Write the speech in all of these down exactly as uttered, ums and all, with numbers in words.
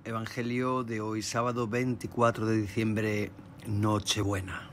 Evangelio de hoy, sábado veinticuatro de diciembre, Nochebuena.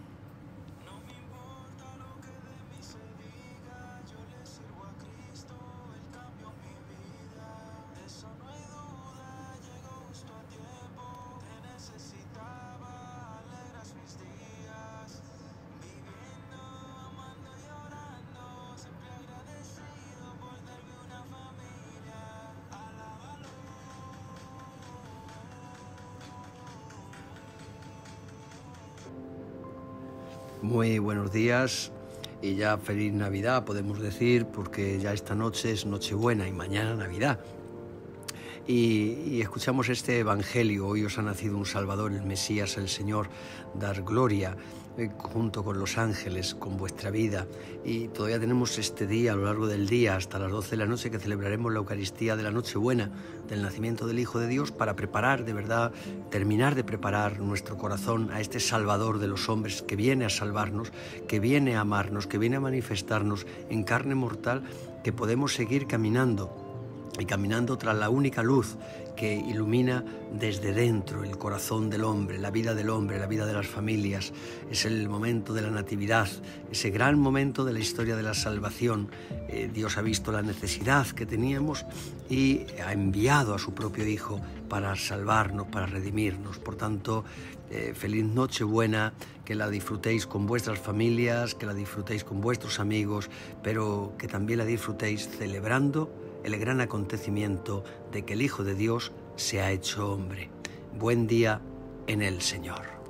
Muy buenos días y ya feliz Navidad, podemos decir, porque ya esta noche es Nochebuena y mañana Navidad. Y, y escuchamos este Evangelio: hoy os ha nacido un Salvador, el Mesías, el Señor. Dar gloria eh, junto con los ángeles, con vuestra vida. Y todavía tenemos este día, a lo largo del día, hasta las doce de la noche, que celebraremos la Eucaristía de la Nochebuena, del nacimiento del Hijo de Dios, para preparar, de verdad, terminar de preparar nuestro corazón a este Salvador de los hombres, que viene a salvarnos, que viene a amarnos, que viene a manifestarnos en carne mortal, que podemos seguir caminando. Y caminando tras la única luz que ilumina desde dentro el corazón del hombre, la vida del hombre, la vida de las familias. Es el momento de la natividad, ese gran momento de la historia de la salvación. Eh, Dios ha visto la necesidad que teníamos y ha enviado a su propio Hijo para salvarnos, para redimirnos. Por tanto, eh, feliz Nochebuena, que la disfrutéis con vuestras familias, que la disfrutéis con vuestros amigos, pero que también la disfrutéis celebrando el gran acontecimiento de que el Hijo de Dios se ha hecho hombre. Buen día en el Señor.